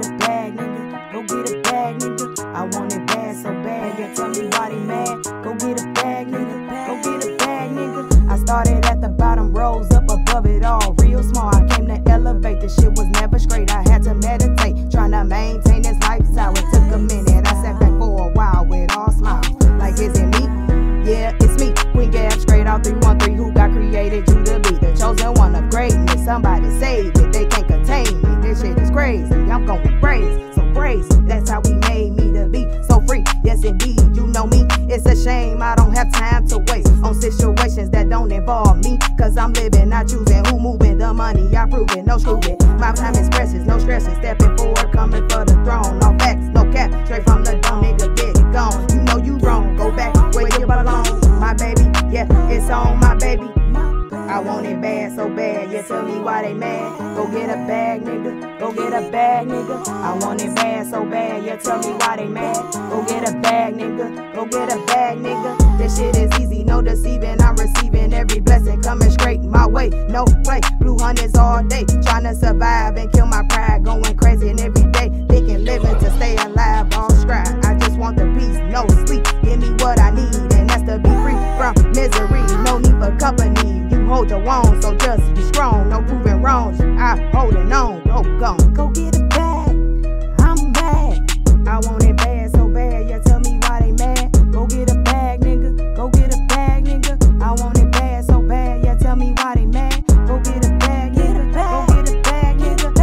get a bag, nigga. Go get a bag, nigga. I want it bad, so bad. Yeah, tell me why they mad. Go get a bag, nigga. Go get a bag, nigga. I started at the bottom, rose up above it all. Real small, I came to elevate. This shit was never straight. I had to meditate, trying to maintain this lifestyle. It took a minute. I sat back for a while with all smiles. Like, is it me? Yeah, it's me. Queen Gab, straight out 313. Who got created you to be the chosen one of greatness? Somebody save it. They can't contain me. This shit is crazy. I'm going braze, so brace. That's how we made me to be so free. Yes, indeed. You know me. It's a shame I don't have time to waste on situations that don't involve me. Cause I'm living, not choosing who moving the money. I prove it, no screwing. My time is precious, no stressing. Stepping forward, coming for the throne. No facts, no cap. Straight from the dome, nigga, get gone. You know you wrong. Go back where you belong. My baby, yeah, it's on my baby. I want it bad, so bad. Yeah, tell me why they mad. Go get a bag, nigga. Go get a bag, nigga. I want it bad, so bad. Yeah, tell me why they mad. Go get a bag, nigga. Go get a bag, nigga. This shit is easy, no deceiving. I'm receiving every blessing coming straight my way. No play, blue hundreds all day. Trying to survive and kill my pride. Going crazy and every day. Thinking living to stay alive on stride. I just want the peace, no sleep. Give me what I need, and that's to be free from misery. No need for company. You hold your own, so just be strong. No proving wrongs. I'm holding on. Go get a bag. I'm mad. I want it bad, so bad. Yeah, tell me why they mad. Go get a bag, nigga. Go get a bag, nigga. I want it bad, so bad. Yeah, tell me why they mad. Go get a bag, nigga. Go get a bag, nigga.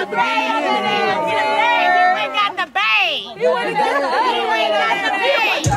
You ain't got the bag.